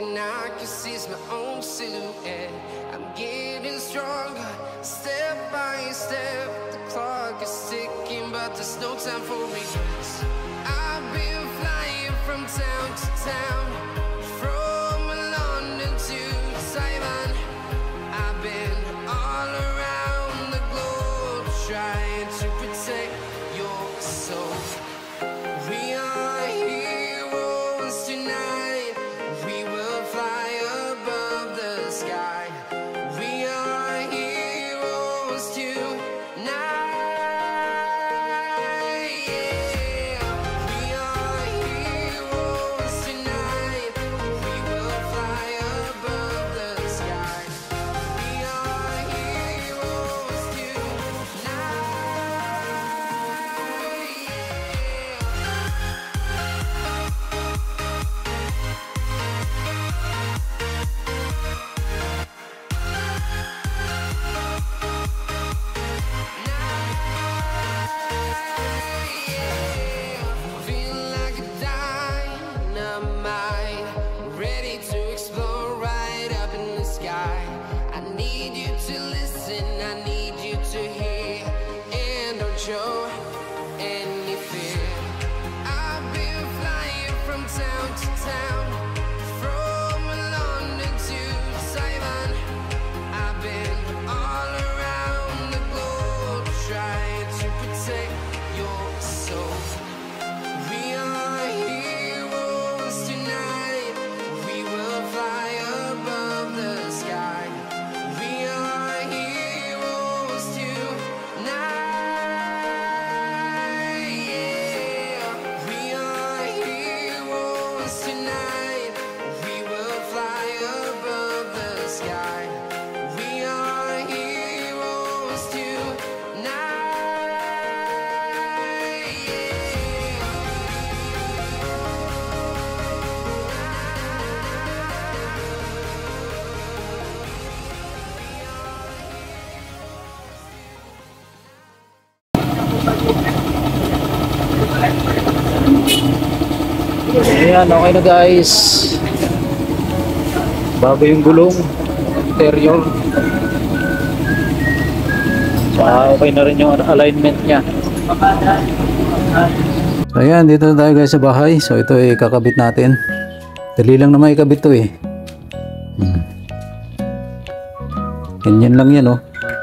and I can see my own silhouette. I'm getting stronger, step by step. The clock is ticking, but there's no time for regrets. I've been flying from town to town, from London to Taiwan. I've been all around the globe trying to protect your soul. We are heroes tonight. We will fly above the sky. We are heroes tonight. Yeah. We are heroes tonight. We will fly above the sky. We are heroes tonight. Feel like a dynamite, ready to explode right up in the sky. I need you to listen, I need you to hear, and don't show any fear. I've been flying from town to town, from London to Taiwan. I've been all around the globe trying to protect your soul. We are heroes tonight. We will fly above the sky. We are heroes tonight. Yeah. We are heroes tonight. We will fly above the sky. We are heroes Ayan, okay na guys. Bago yung gulong interior. So okay na rin yung alignment nya. So ayan, dito na tayo guys sa bahay. So ito ay kakabit natin. Dali lang naman ikabit to eh. Ganyan lang yan oh.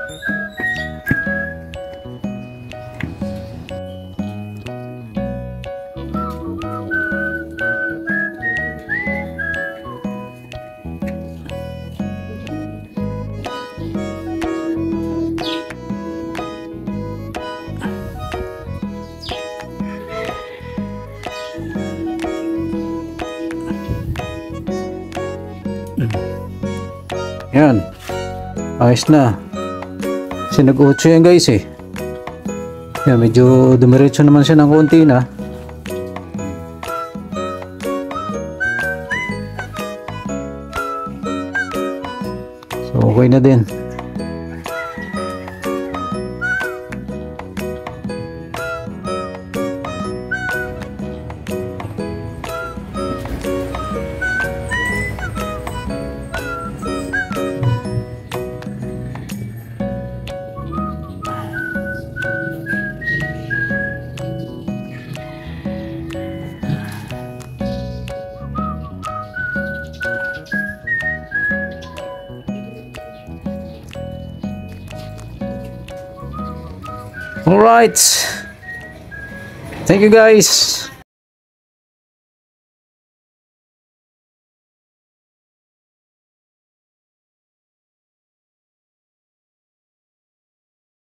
Yan, ayos na. Kasi nag-8 yan guys eh. Yan, medyo dumiretso naman siya ng konti na. So okay na din. All right, thank you guys.